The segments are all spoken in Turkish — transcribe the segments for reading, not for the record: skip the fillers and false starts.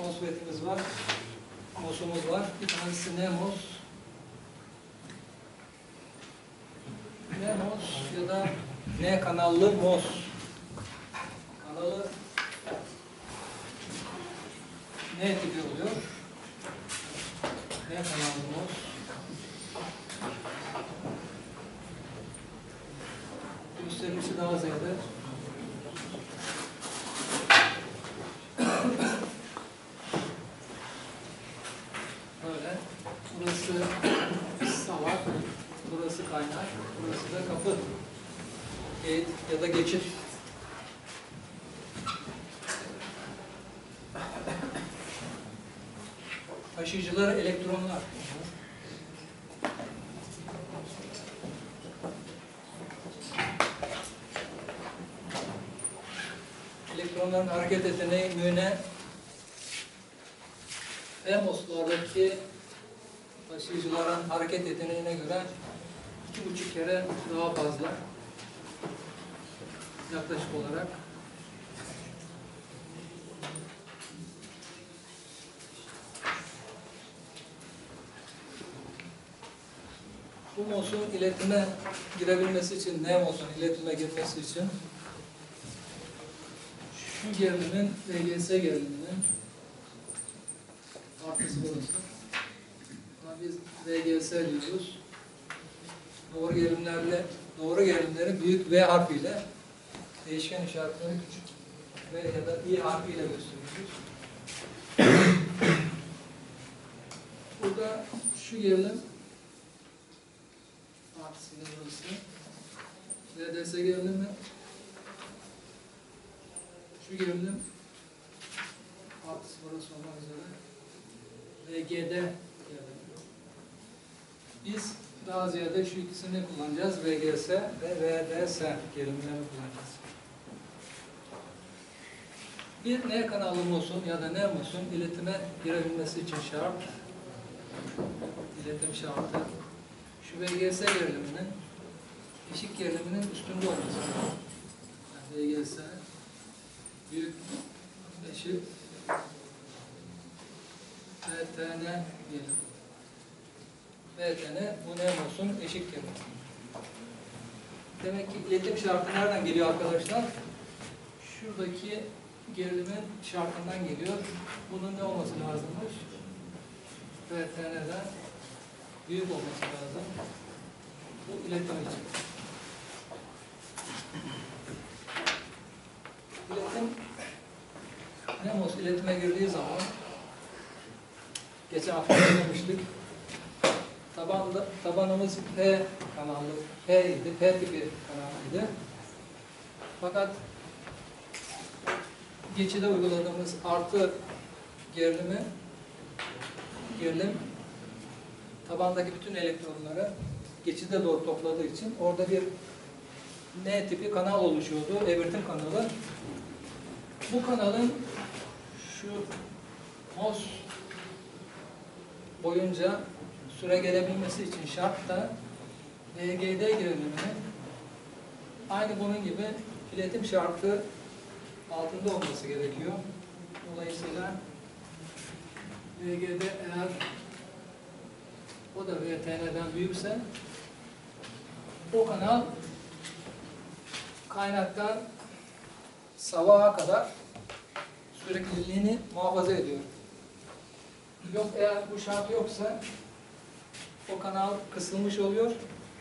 MOSFET'imiz var. MOS'umuz var. Bir tanesi NMOS. NMOS ya da N kanallı MOS. Kanalı N tipi oluyor. N kanallı MOS. Gösterisi daha ziyade böyle. Burası salak, burası kaynak, burası da kapı. Gate ya da geçit. Taşıyıcılar elektronlar. Elektronların hareket yeteneği mühne MOS'lardaki taşıyıcıların hareket yeteneğine göre 2,5 kere daha fazla yaklaşık olarak. Bu MOS'un iletime girebilmesi için, NMOS'un iletime girmesi için şu gerilimin, VGS geriliminin artısı burası. Buna biz VGS diyoruz. Doğru gerilimleri büyük V harfiyle, değişken işaretleri küçük V ya da I harfiyle gösteriyoruz. Burada şu gerilim artısının burası. VDS gerilimi, şu gerilim artısı burası olmak üzere VGD gerilim. Biz daha ziyade şu ikisini kullanacağız. VGS ve VDS gerilimlerini kullanacağız. Bir N kanallı MOS'un ya da NMOS'un iletime girebilmesi için şart, iletim şartı, şu VGS geriliminin eşik geriliminin üstünde olması. Yani VGS büyük eşit VTN diyelim. VTN bu NMOS'un eşik gerilimi. Demek ki iletim şartı nereden geliyor arkadaşlar? Şuradaki gerilimin şartından geliyor. Bunun ne olması lazımmış? VTN'den büyük olması lazım. Bu iletim için. İletim, NMOS iletime girdiği zaman geçen hafta söylemiştik. Tabanımız P kanalı, P idi, P tipi kanalıydı. Fakat geçide uyguladığımız artı gerilim tabandaki bütün elektronları geçide doğru topladığı için orada bir N tipi kanal oluşuyordu, evertim kanalı. Bu kanalın şu MOS boyunca süre gelebilmesi için şart da VGD geriliminin aynı bunun gibi iletim şartı altında olması gerekiyor. Dolayısıyla VGD eğer o da VTN'den büyükse o kanal kaynaktan sabaha kadar sürekliliğini muhafaza ediyor. Yok, eğer bu şart yoksa o kanal kısılmış oluyor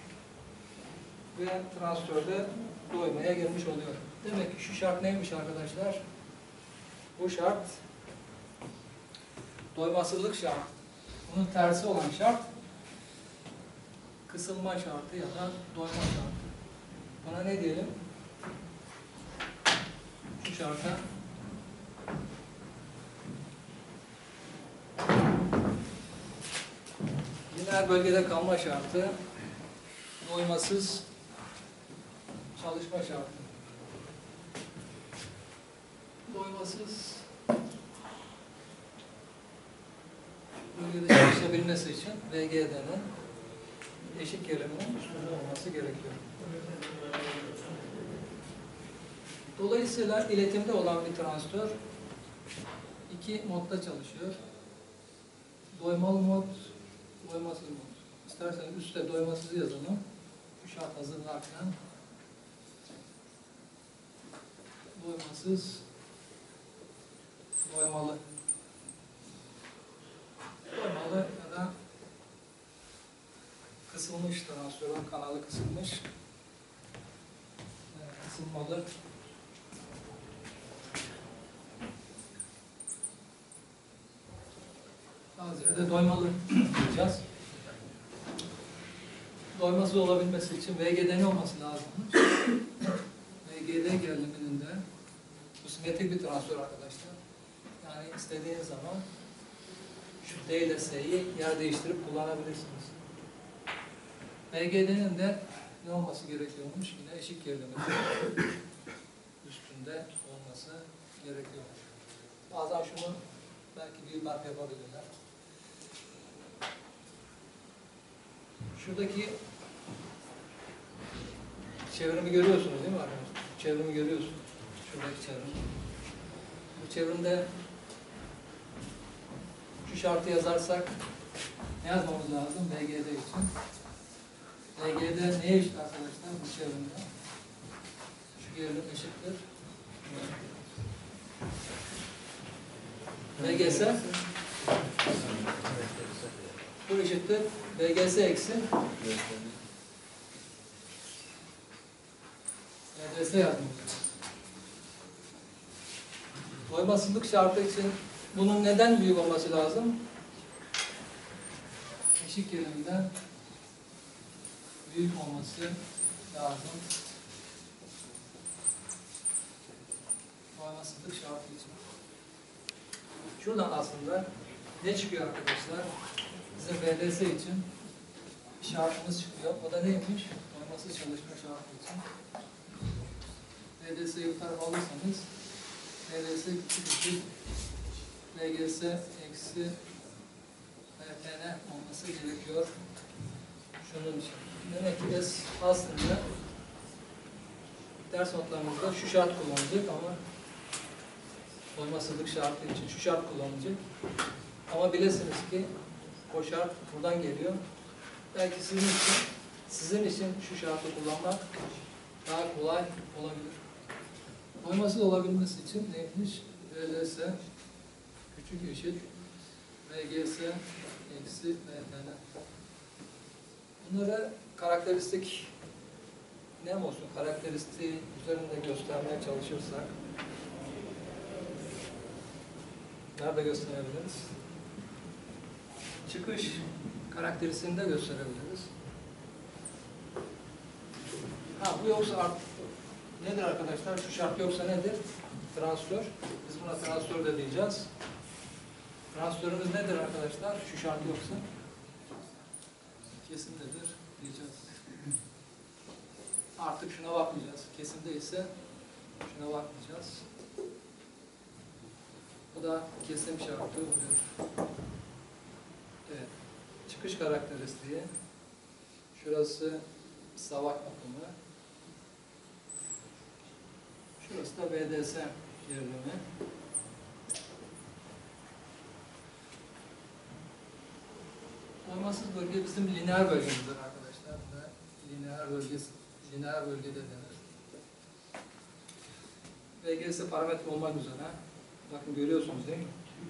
ve transistörde doymaya gelmiş oluyor. Demek ki şu şart neymiş arkadaşlar? Bu şart doymasızlık şart. Bunun tersi olan şart kısılma şartı ya da doyma şartı. Buna ne diyelim? Şu şarta lineer bölgede kalma şartı, doymasız çalışma şartı. Doymasız bölgede çalışabilmesi için VGD'nin eşik geriliminin üstünde olması gerekiyor. Dolayısıyla iletimde olan bir transistör İki modda çalışıyor. Doymalı mod, doymasız mod. İsterseniz üstte doymasız yazalım. Şu şart hazırlarken doymasız, doymalı. Doymalı ya da kısılmış transferon kanalı kısılmış. Kısılmalı. Bazı yerde doymalı diyeceğiz. Doymasız olabilmesi için VG'de ne olması lazım? VGD geriliminin de bu simetrik bir transfer arkadaşlar. Yani istediğiniz zaman şu D ile S'yi yer değiştirip kullanabilirsiniz. VGD'nin de ne olması gerekiyormuş? Yine eşik geriliminin üstünde olması gerekiyormuş. Bazen şunu belki bir mark yapabilirler. Şuradaki çevrimi görüyorsunuz değil mi arkadaşlar? Çevrimi görüyorsunuz. Şuradaki çevrim. Bu çevrimde şu şartı yazarsak ne yazmamız lazım VGD için? VGD neye eşit arkadaşlar bu çevrimde? Şu gerilim eşittir. VGS bu eşittir. VGS eksi VGS yazmamız. Doymasızlık şartı için bunun neden büyük olması lazım? Eşik geriminden büyük olması lazım. Doymasızlık şartı için. Şuradan aslında ne çıkıyor arkadaşlar? Bizim VDS için şartımız çıkıyor. O da neymiş? Doymasız çalışma şartı için. VDS'yi bu tarafa alırsanız VDS küçük VGS eksi VPN olması gerekiyor. Şunun için. Demek ki aslında ders notlarımızda şu şart kullanılacak ama doymasızlık şartı için şu şart kullanılacak. Ama bilesiniz ki o şart buradan geliyor. Belki sizin için şu şartı kullanmak daha kolay olabilir. Doymasız olabilmesi için neymiş? VDS küçük eşit VGS eksi VPN. Bunları karakteristik ne olsun? Karakteristiği üzerinde göstermeye çalışırsak nerede gösterebiliriz? Çıkış karakteristiğini de gösterebiliriz. Bu yoksa nedir arkadaşlar? Şu şart yoksa nedir? Transfer. Biz buna transfer de diyeceğiz. Transferimiz nedir arkadaşlar? Şu şart yoksa kesindedir diyeceğiz. Artık şuna bakmayacağız. Kesindeyse şuna bakmayacağız. Bu da kesim şartı oluyor. Evet. Çıkış karakteristiği. Şurası savak akımı. Şurası da VDS gerilimi. Doymasız bölge bizim lineer bölgemizdir arkadaşlar. Lineer bölgede denir. VGS parametre olmak üzere. Bakın görüyorsunuz değil mi?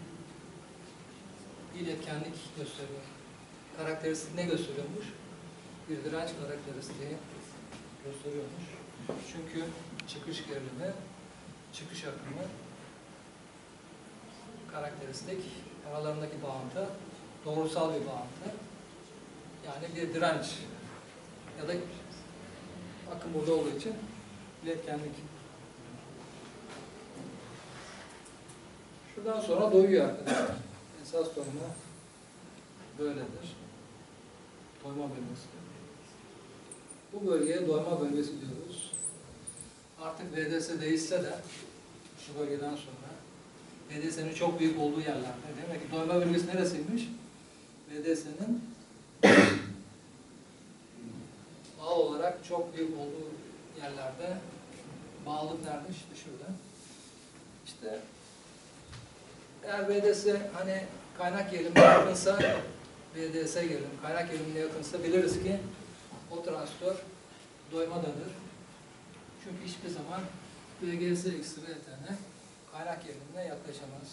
İletkenlik gösteriyor. Karakteristik ne gösteriyormuş? Bir direnç karakteristiği gösteriyormuş. Çünkü çıkış gerilimi, çıkış akımı, karakteristik, aralarındaki bağıntı doğrusal bir bağıntı. Yani bir direnç ya da akım burada olduğu için iletkenlik. Şuradan sonra doyuyor arkadaşlar. Esas doyma böyledir. Doyma bölgesi. Bu bölgeye doyma bölgesi diyoruz. Artık VDS değişse de şu bölgeden sonra VDS'nin çok büyük olduğu yerlerde, demek ki doyma bölgesi neresiymiş? VDS'nin bağ olarak çok büyük olduğu yerlerde bağlılık nerede? İşte şurada. İşte Eğer VDS hani kaynak gerilimine yakınsa, VDS gerilim kaynak gerilimine yakınsa biliriz ki o transistör doymadadır. Çünkü hiçbir zaman VGS eksi VTN kaynak gerilimine yaklaşamaz.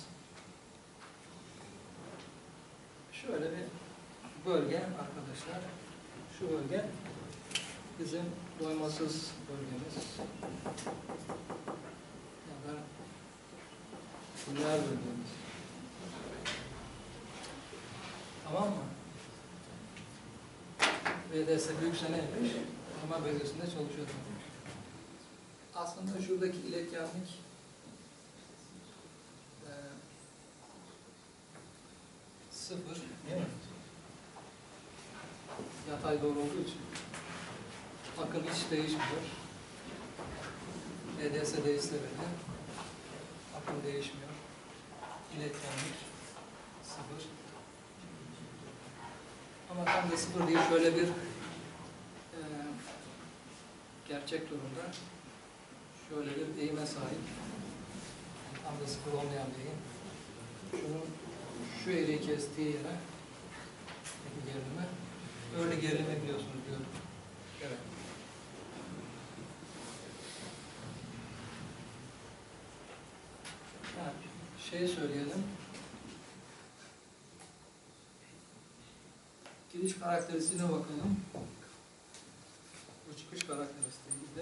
Şöyle bir bölge arkadaşlar. Şu bölge bizim doymasız bölgemiz. Ya da lineer bölgemiz. Tamam mı? VDS büyükse neymiş? Ama bölgesinde çalışıyor. Aslında şuradaki iletkenlik sıfır, değil mi? Yatay doğru olduğu için akım hiç değişmiyor. VDS değişse bile akım değişmiyor. İletkenlik sıfır. Ama tam da sıfır değil, şöyle bir gerçek durumda şöyle bir eğime sahip. Tam da sıfır olmayan bir eğim. Şunun şu eğriyi kestiği yere gerilime, öyle gerilime biliyorsunuz diyorum. Evet. Şeyi söyleyelim. Giriş karakteristiğine bakalım. Bu çıkış karakteristiği de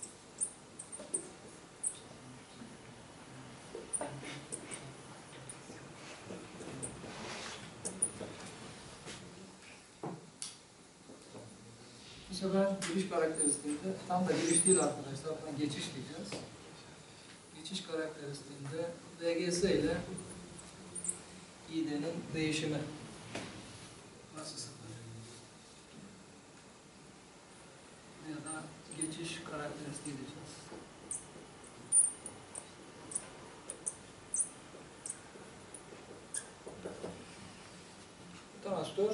bu sefer giriş karakteristiğinde tam da giriş değil arkadaşlar. Buradan geçiş diyeceğiz. Geçiş karakteristiğinde VGS ile İD'nin değişimi nasıl sıfır? Ya da geçiş karakteristiği diyeceğiz. Transistör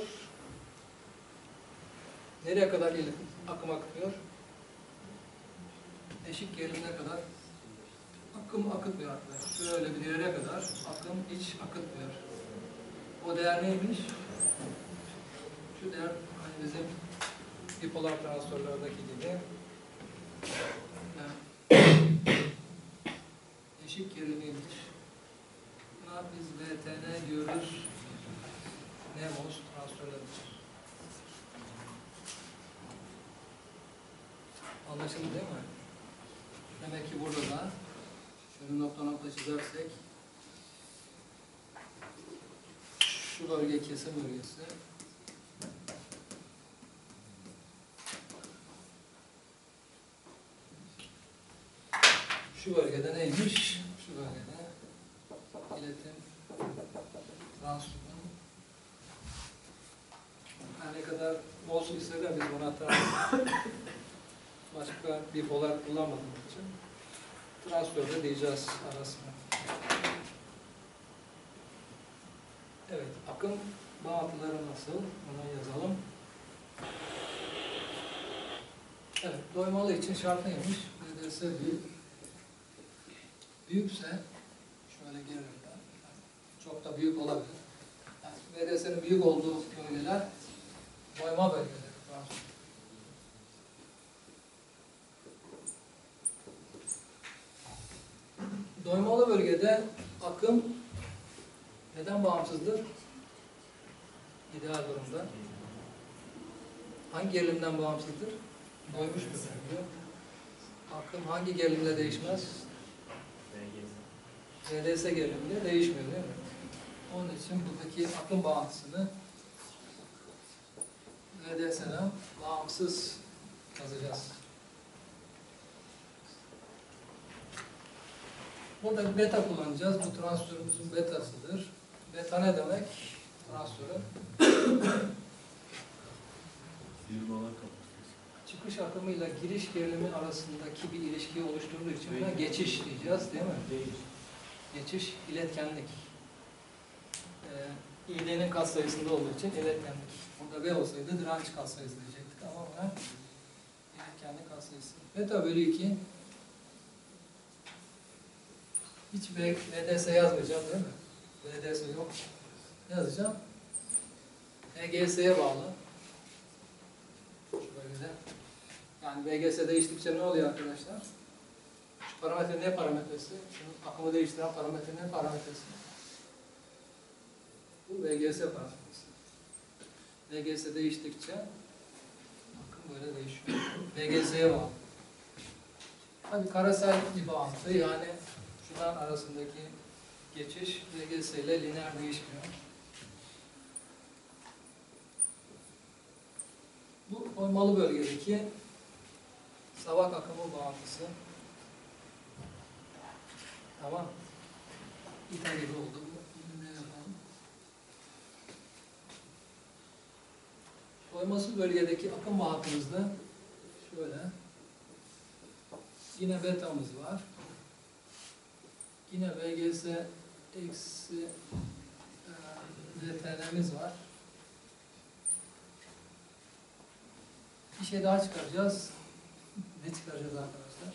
nereye kadar akım akıtıyor? Eşik gerilimine kadar akım akıtmıyor arkadaşlar. Şöyle bir yere kadar akım hiç akıtmıyor. O değer neymiş? Şu değer hani bizim bipolar transistörlerdeki gibi eşik gerilimiymiş. Buna biz VTN diyoruz. NMOS transistörler için. Anlaşıldı değil mi? Demek ki burada da şöyle nokta nokta çizersek şu bölge kesim bölgesi. Şu bölgede neymiş? Şu bölgede iletim transistörün her ne kadar olsun ise de biz buna başka bipolar kullanmadığımız için transistörde diyeceğiz arasına. Evet, akım bağıntıları nasıl? Onu yazalım. Evet, doymalı için şart neymiş? VDS büyükse şöyle gerilimden, çok da büyük olabilir. Yani VDS'nin büyük olduğu bölgeler doyma bölgeleri. Doymalı bölgede akım neden bağımsızdır? İdeal durumda. Hangi gerilimden bağımsızdır? Doymuş bir bölge. Akım hangi gerilimde değişmez? VDS geriliminde değişmiyor değil mi? Onun için buradaki akım bağıntısını VDS'den bağımsız yazacağız. Burada beta kullanacağız. Bu transistörümüzün betasıdır. Beta ne demek? Transistörün çıkış akımıyla giriş gerilimi arasındaki bir ilişkiyi oluşturduğu için buna geçiş diyeceğiz değil mi? Geçiş, iletkenlik. İğnenin katsayısında olduğu için iletkenlik. Burada B olsaydı direnç katsayısı diyecektik ama buna iletkenlik katsayısı. Beta bölü 2 hiç VDS yazmayacağım değil mi? VDS yok. Ne yazacağım? VGS'ye bağlı. Böyle de. Yani VGS değiştikçe ne oluyor arkadaşlar? Şu parametre ne parametresi? Şunun akımı değiştiren parametre ne parametresi? Bu VGS parametresi. VGS değiştikçe akım böyle değişiyor. VGS'ye bağlı. Tabii karesel bir bağıntı, yani şunların arasındaki geçiş VGS ile lineer değişmiyor. Bu oymalı bölgedeki savak akımı bağıntısı. Tamam. İthal gibi oldu. Ne yapalım? Oymasız bölgedeki akım bağıntımızda şöyle. Yine betamız var. Yine VGS eksi VTN'miz var. Bir şey daha çıkaracağız. Ne çıkaracağız arkadaşlar?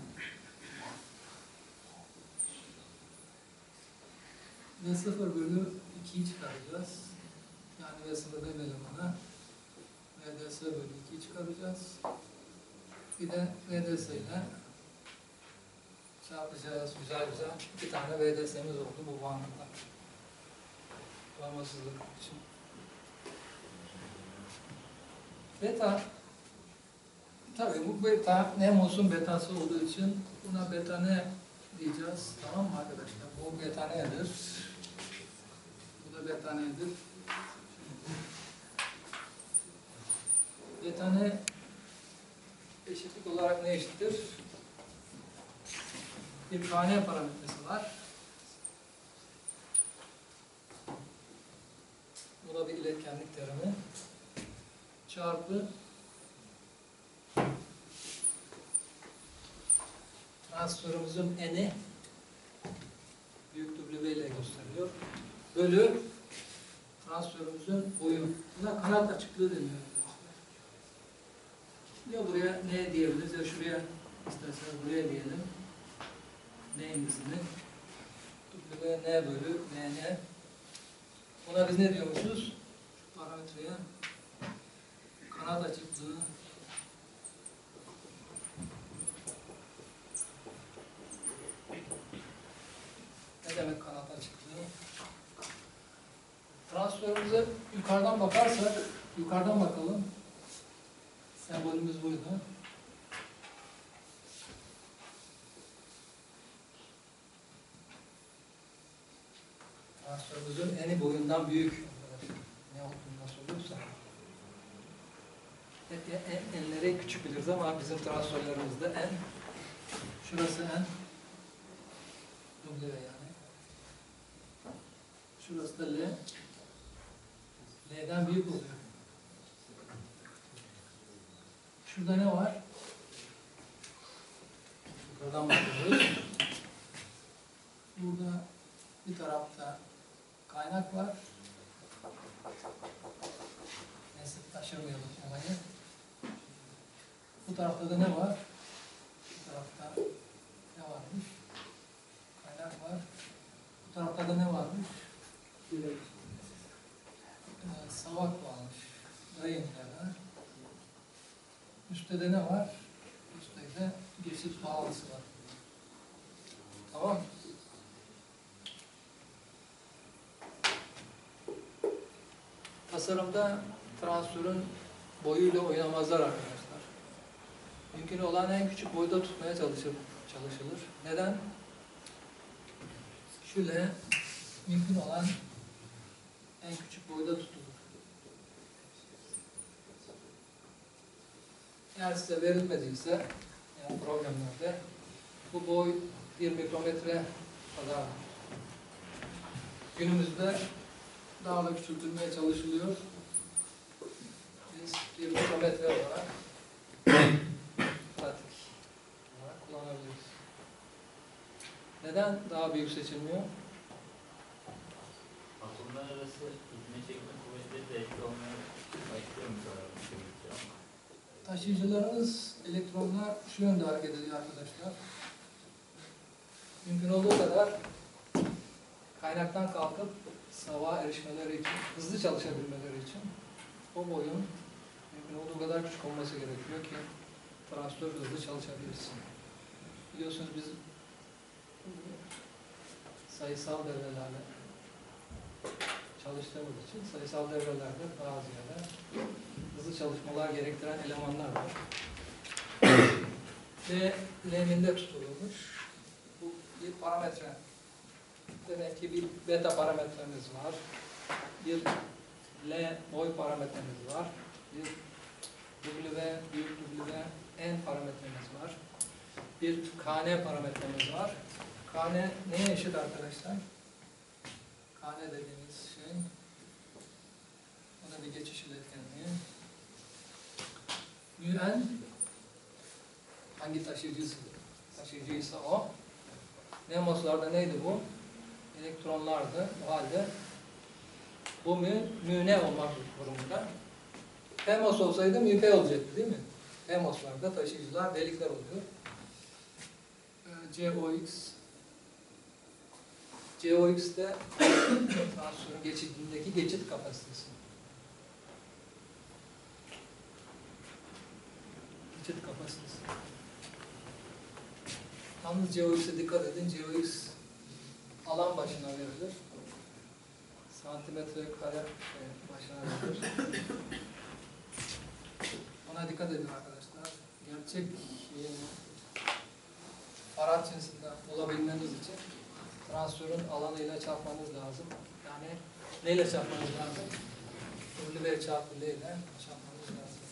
V0 bölü 2'yi çıkaracağız. Yani V0 demeyelim ona. VDS bölü 2'yi çıkaracağız. Bir de VDS ile çarpacağız. Güzel güzel. 2 tane VDS'miz oldu bu bağımlılıkta. Bağımsızlık için. Beta, tabii bu beta Nemos'un betası olduğu için buna beta ne diyeceğiz? Tamam mı arkadaşlar? Bu beta nedir? Bu da beta nedir? Beta ne eşitlik olarak ne eşittir? Bir KN parametresi var. Bu da bir iletkenlik terimi. Çarpı transistörümüzün N'i büyük W ile gösteriliyor. Bölü transistörümüzün boyu. Buna kanat açıklığı deniyor. Ya buraya ne diyebiliriz ya şuraya isterseniz buraya diyelim. N'imizini W N bölü N. Ona biz ne diyormuşuz? Şu parametreye kanat açıklığı ne demek kanat açıklığı? Transistörümüze yukarıdan bakarsak, yukarıdan bakalım. Sembolümüz buydu. Transistörümüzün eni boyundan büyük. Ne olduğunu nasıl oluyorsa. Enleri küçük biliriz ama bizim transistörlerimizde en, şurası en, W yani. Şurası da L. L'den büyük oluyor. Şurada ne var? Yukarıdan bakıyoruz. Burada bir tarafta kaynak var. Neyse taşırmayalım olayı. Bu tarafta da ne var? Bu tarafta ne varmış? Kaynak var. Bu tarafta da ne varmış? Savak varmış. Drain'ler. Üstte de ne var? Üstte de geçit bağlantısı var. Tamam mı? Tasarımda transistörün boyuyla oynamazlar arkadaşlar. Mümkün olan en küçük boyda tutmaya çalışılır. Neden? Şöyle mümkün olan en küçük boyda tutulur. Eğer size verilmediyse, yani problemlerde bu boy 1 mikrometre kadar. Günümüzde daha da küçültülmeye çalışılıyor. Biz 1 mikrometre olarak pratik olarak kullanabiliriz. Neden daha büyük seçilmiyor? Atomlar arası itme çekme kuvvetleri de eşit olmaya başlıyor mu? Taşıyıcılarımız elektronlar şu yönde hareket ediyor arkadaşlar. Mümkün olduğu kadar kaynaktan kalkıp sabaha erişmeleri için, hızlı çalışabilmeleri için o boyun mümkün olduğu kadar küçük olması gerekiyor ki transistör hızlı çalışabilsin. Biliyorsunuz biz sayısal devrelerle çalıştığımız için sayısal devrelerde daha ziyade hızlı çalışmalar gerektiren elemanlar var. Ve L'minde tutulmuş. Bu bir parametre. Demek ki bir beta parametremiz var. Bir L boy parametremiz var. Bir W büyük W N parametremiz var. Bir KN parametremiz var. KN neye eşit arkadaşlar? KN dediğimiz şey, o da bir geçiş iletkenliği. N hangi taşıyıcıysa o. NMOS'larda neydi bu? Elektronlardı. O halde bu mü ne olmak durumunda. PMOS olsaydı mü P olacaktı değil mi? PMOS'larda taşıyıcılar delikler oluyor. COX de transistörün geçidindeki geçit kapasitesi. Geçit kapasitesi. Yalnız COX'e dikkat edin. COX alan başına verilir. Santimetre kare başına verilir. Ona dikkat edin arkadaşlar. Gerçek farad cinsinden olabilmeniz için transistörün alanıyla çarpmanız lazım. Yani neyle çarpmanız lazım? W çarpı L ile çarpmanız lazım.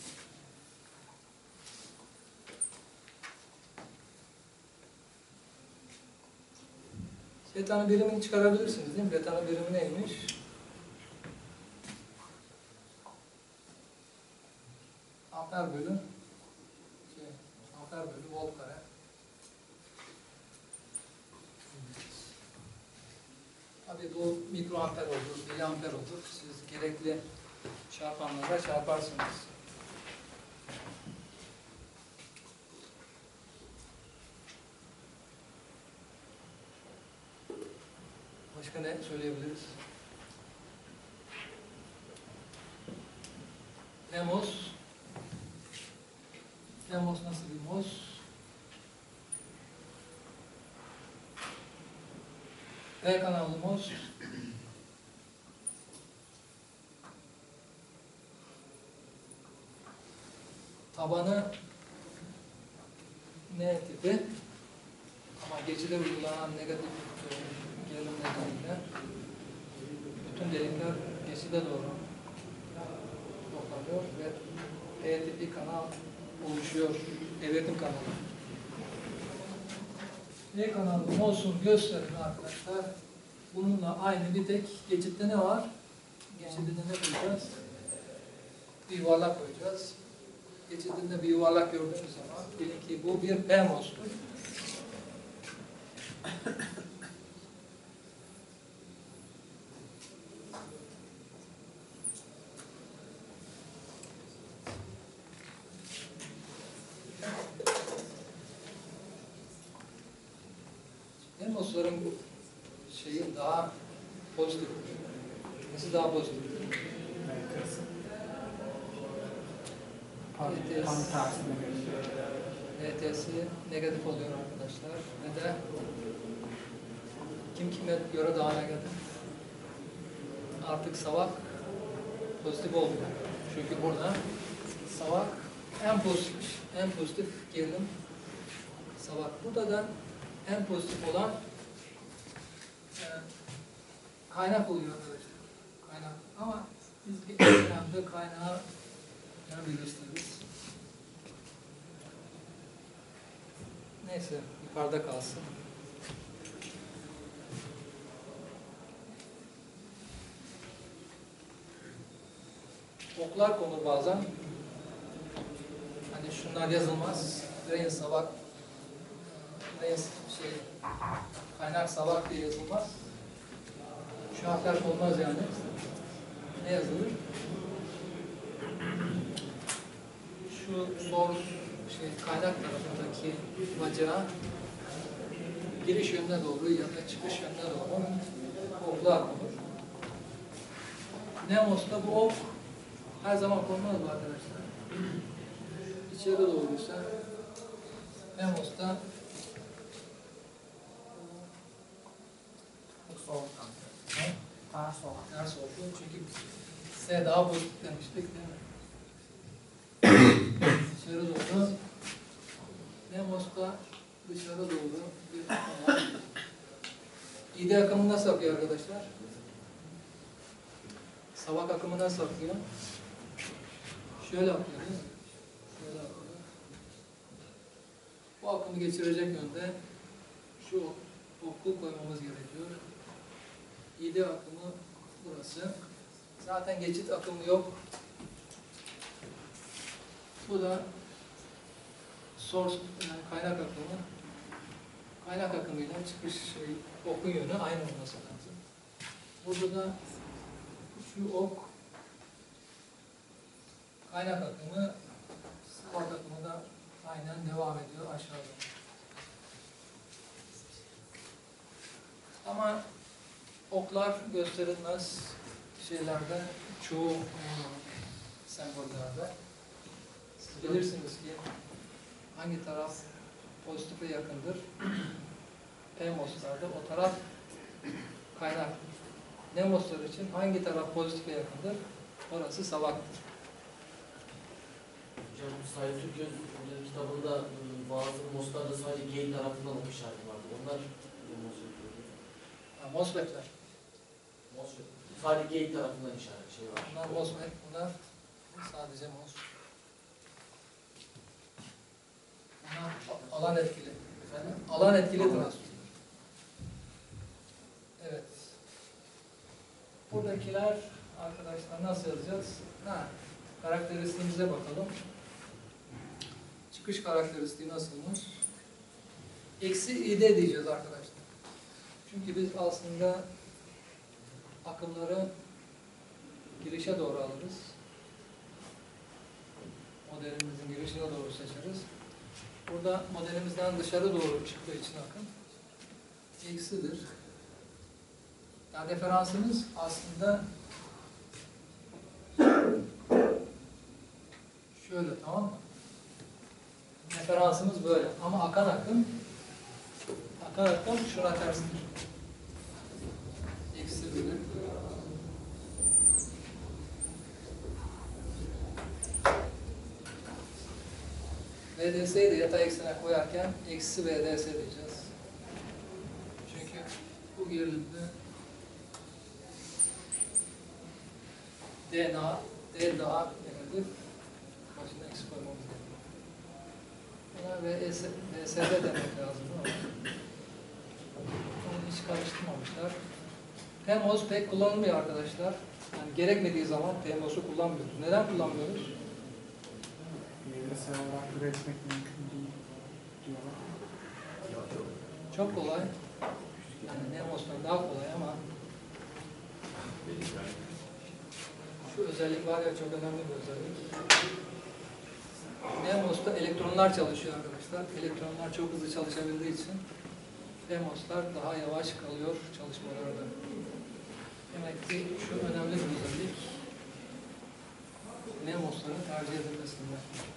Beta'nın birimini çıkarabilirsiniz değil mi? Beta'nın birimi neymiş? Amper bölü volt kare. Tabii bu mikroamper olur, miliamper olur. Siz gerekli çarpanlara çarparsınız. Başka ne söyleyebiliriz? NMOS nasıl bir MOS? P kanallı MOS. Tabanı N tipi ama geçide uygulanan negatif gerilim nedeniyle bütün delikler geçide doğru toplanıyor ve P tipi kanal oluşuyor, evretim kanalı. P kanalı MOS'un gösterimi arkadaşlar bununla aynı, bir tek geçitte ne var? Geçidinde ne koyacağız? Bir yuvarlak koyacağız. Geçidinde bir yuvarlak gördüğünüz zaman bilin ki bu bir PMOS'tur. PMOS'ların şeyi daha pozitif. Nasıl daha pozitif? NT'si negatif oluyor arkadaşlar. Neden? Kim kime göre daha negatif? Artık savak pozitif olmuyor. Çünkü burada savak en pozitif gerilim savak. Burada da en pozitif olan kaynak oluyor arkadaşlar. Kaynak. Ama biz bir dönemde kaynağı nerede gösteririz? Neyse, yukarıda kalsın. Oklar konur bazen. Hani şunlar yazılmaz. Drain savak, kaynak savak diye yazılmaz. Şu harfler konmaz yani. Ne yazılır? Şu kaynak tarafındaki bacağı giriş yönüne doğru ya da çıkış yönüne doğru oklar konur. Nemos'ta bu ok her zaman konmaz mı arkadaşlar? İçeri doğruysa Nemos'ta Soğuk. ne? Daha soğuk. Ters oldu. Çünkü S daha pozitif demiştik değil mi? Dışarı doğru. Nemos'ta dışarı doğru bir akım var. İğde akımı nasıl akıyor arkadaşlar? Savak akımı nasıl akıyor? Şöyle akıyor değil mi? Şöyle akıyor. Bu akımı geçirecek yönde şu oku koymamız gerekiyor. İğde akımı burası. Zaten geçit akımı yok. Bu da source, yani kaynak akımı. Kaynak akımıyla çıkış okun yönü aynı olması lazım. Burada da şu ok kaynak akımı, sport akımı da aynen devam ediyor aşağıda. Ama oklar gösterilmez şeylerde, çoğu sembollerde. Siz bilirsiniz ki hangi taraf pozitife yakındır? P-moslarda o taraf kaynak. Nemoslar için hangi taraf pozitife yakındır? Orası savaktır. Hocam Sayın Türköz kitabında bazı moslarda sadece gay tarafından ok işareti vardı. Onlar MOSFET'ler. sadece gay tarafından işaret şey var. Bunlar MOSFET, bunlar sadece MOSFET. Bunlar alan etkili. Efendim? Alan etkili transistör. Evet. Buradakiler arkadaşlar nasıl yazacağız? Karakteristiğimize bakalım. Çıkış karakteristiği nasılmış? Eksi İD diyeceğiz arkadaşlar. Çünkü biz aslında akımları girişe doğru alırız. Modelimizin girişine doğru seçeriz. Burada modelimizden dışarı doğru çıktığı için akım eksidir. Yani referansımız aslında şöyle, tamam mı? Referansımız böyle ama akan akım şuna terstir. Eksi biri. VDS'yi de yatay eksene koyarken eksi VDS diyeceğiz. Çünkü bu gerilimde D daha negatif. Başına eksi koymamız gerekiyor. Buna VSD demek lazım ama onu hiç karıştırmamışlar. PMOS pek kullanılmıyor arkadaşlar. Yani gerekmediği zaman PMOS'u kullanmıyoruz. Neden kullanmıyoruz? Bilimsel olarak üretmek mümkün değil diyorlar. Çok kolay. Yani NEMOS'tan daha kolay ama şu özellik var ya, çok önemli bir özellik. NEMOS'ta elektronlar çalışıyor arkadaşlar. Elektronlar çok hızlı çalışabildiği için PMOS'lar daha yavaş kalıyor çalışmalarda. Demek ki şu önemli bir özellik NEMOS'ların tercih edilmesinde.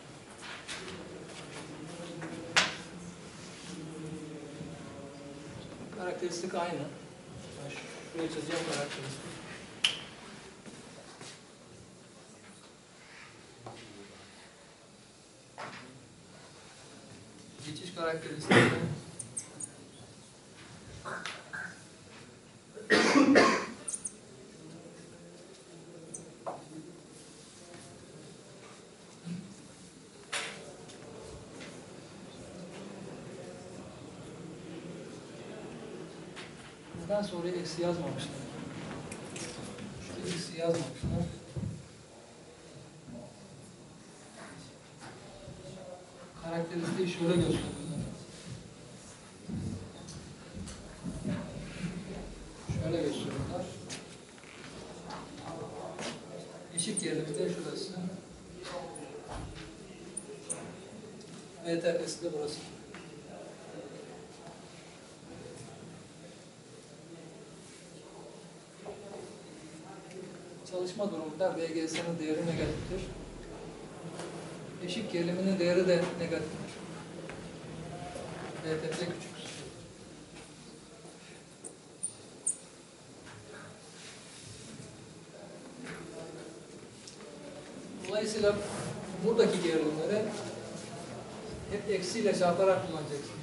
Karakteristik aynı. Ben şuraya çizeceğim karakteristik. Geçiş karakteristiği buradan sonra eksi yazmamışlar. Şurada eksi yazmamışlar. Karakteristiği şöyle gösteriyorlar. Şöyle gösteriyorlar. Eşik yerimiz de şurası. VTP'si de burası. çalışma durumunda VGS'nin değeri negatiftir. Eşik geriliminin değeri de negatiftir. VTP küçük. Dolayısıyla buradaki gerilimleri hep eksiyle çarparak kullanacaksınız.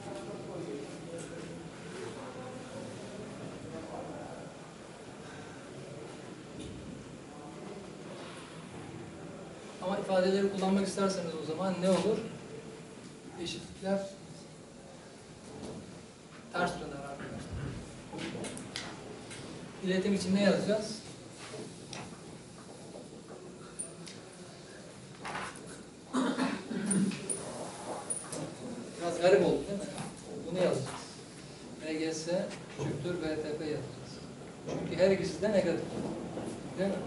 Ama ifadeleri kullanmak isterseniz o zaman ne olur? Eşitlikler ters döner arkadaşlar. İletim için ne yazacağız? Biraz garip oldu değil mi? Bunu yazacağız. VGS küçüktür VTP yazacağız. Çünkü her ikisi de negatif. Değil mi?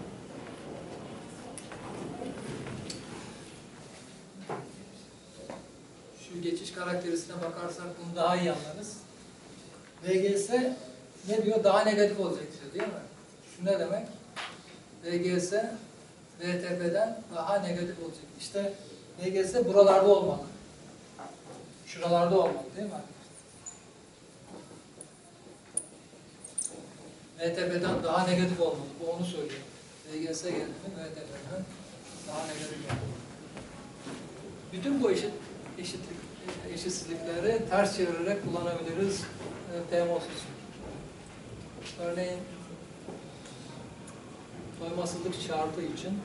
Şu geçiş karakterisine bakarsak bunu daha iyi anlarız. VGS ne diyor? Daha negatif olacak diyor değil mi? Şu ne demek? VGS VTP'den daha negatif olacak. İşte VGS buralarda olmalı. Şuralarda olmalı değil mi? VTP'den daha negatif olmalı. Bu onu söylüyor. VGS gerilimi VTP'den daha negatif olmalı. Bütün bu eşitsizlikleri ters çevirerek kullanabiliriz PMOS için. Örneğin doymasızlık şartı için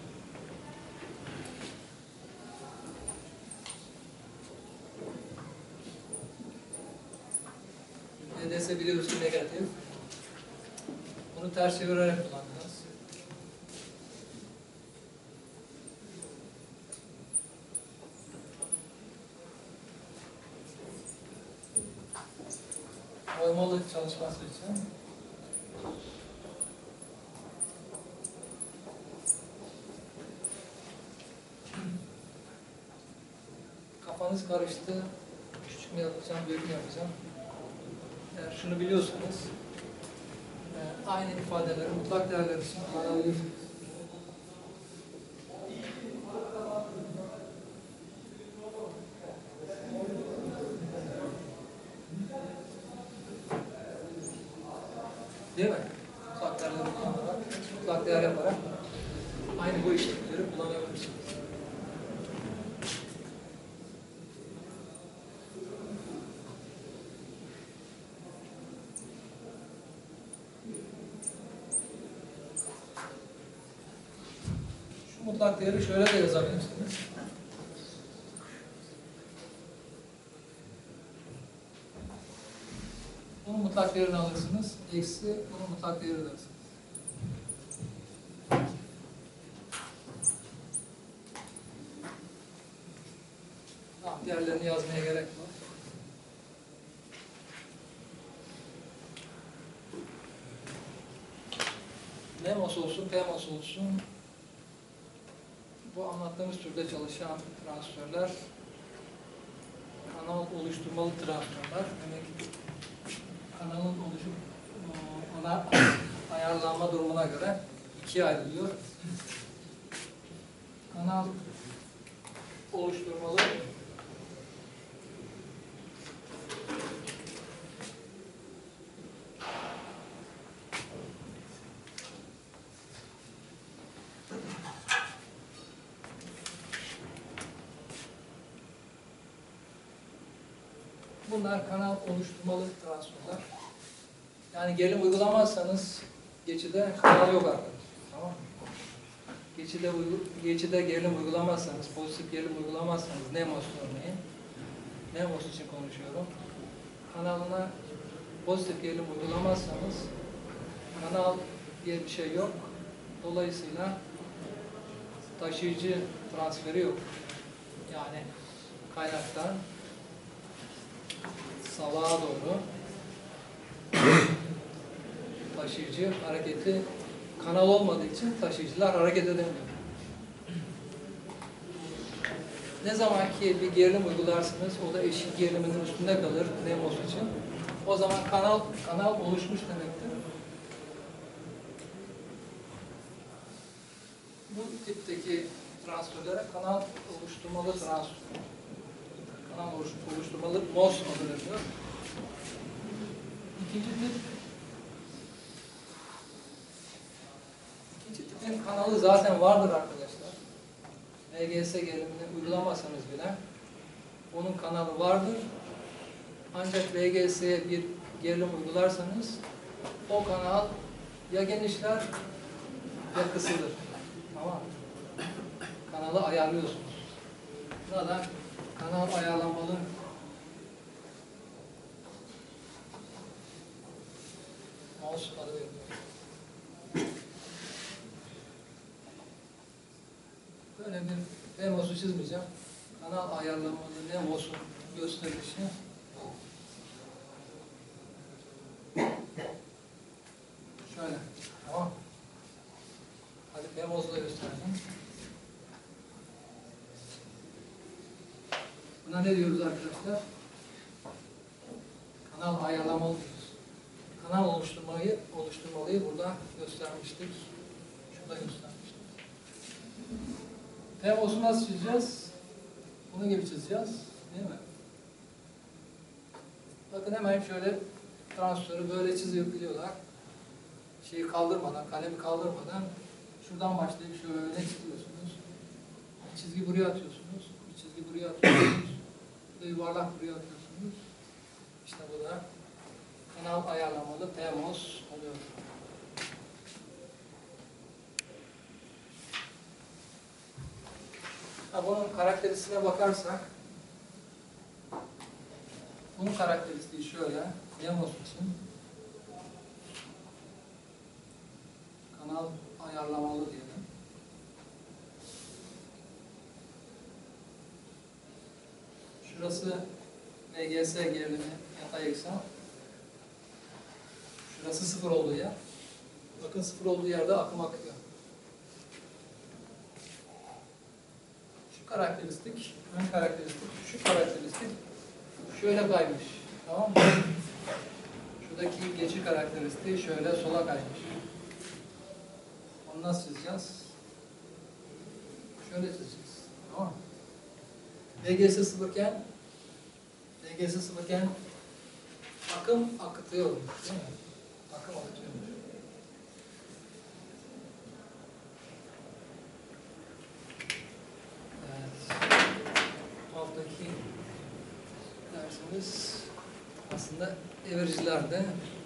VDS biliyoruz ki negatif. Bunu ters çevirerek kullanacağız. Doymalı çalışması için kafanız karıştı. Küçük mü yapacağım, büyük mü yapacağım? Eğer şunu biliyorsanız aynı ifadeleri mutlak değerler için kullanabilirsiniz. Değil mi? Mutlak değerleri kullanarak, mutlak değer yaparak aynı bu eşitlikleri kullanabilirsiniz. Şu mutlak değeri şöyle de yazabilirsiniz. Bunun mutlak değerini alırsınız. Eksi bunun mutlak değerini alırsınız. Tamam, diğerlerini yazmaya gerek yok. NEMOS olsun, PMOS olsun. Bu anlattığımız türde çalışan transistörler kanal oluşturmalı transistörler. Demek ki kanalın oluşup ona ayarlanma durumuna göre ikiye ayrılıyor. Kanal oluşturmalı bunlar kanal oluşturmalı transistörler. Yani gerilim uygulamazsanız geçide kanal yok arkadaşlar. Tamam mı? Geçide gerilim uygulamazsanız, pozitif gerilim uygulamazsanız, NEMOS örneğin, NEMOS için konuşuyorum. Kanalına pozitif gerilim uygulamazsanız kanal diye bir şey yok. Dolayısıyla taşıyıcı transferi yok. Yani kaynaktan salağa doğru taşıyıcı hareketi kanal olmadığı için taşıyıcılar hareket edemiyor. Ne zaman ki bir gerilim uygularsınız, o da eşik geriliminin üstünde kalır NEMOS için. O zaman kanal oluşmuş demektir. bu tipteki transferlere kanal oluşturmalı transfer, kanal oluşturmalı MOS adı veriliyor. İkinci tipin kanalı zaten vardır arkadaşlar. VGS gerilimini uygulamasanız bile onun kanalı vardır. Ancak VGS'ye bir gerilim uygularsanız o kanal ya genişler ya kısılır. Ama kanalı ayarlıyorsunuz. Burada kanal ayarlamalı mouse adı veriliyor. Böyle bir MOS'u çizmeyeceğim. Kanal ayarlamalı MOS'un gösterişi. Şöyle. Tamam. Hadi MOS'u da göstereyim. Buna ne diyoruz arkadaşlar? Kanal ayarlamalı diyoruz. Kanal oluşturmalıyı burada göstermiştik. Şurada göstermiştik. MOS'u nasıl çizeceğiz? Bunun gibi çizeceğiz. Değil mi? Bakın hemen şöyle transferi böyle çizebiliyorlar. Şeyi kaldırmadan, kalemi kaldırmadan şuradan başlayıp şöyle çiziyorsunuz. Bir çizgi buraya atıyorsunuz. Bir çizgi buraya atıyorsunuz. Bir de yuvarlak buraya atıyorsunuz. İşte bu da kanal ayarlamalı PMOS oluyor. Bunun karakteristiğine bakarsak bunun karakteristiği şöyle. PMOS için kanal ayarlamalı diyelim. Şurası VGS gerilimi yatay eksen. Şurası sıfır olduğu yer. Bakın sıfır olduğu yerde akım akıyor. Şu karakteristik, ön karakteristik, şu karakteristik şöyle kaymış. Tamam mı? Şuradaki geçiş karakteristiği şöyle sola kaymış. Onu nasıl çizeceğiz? Şöyle çizeceğiz. Tamam mı? VGS sıfırken akım akıtıyor. Değil mi? Akım akıtıyor. Evet. Bu haftaki dersimiz aslında evircilerdi.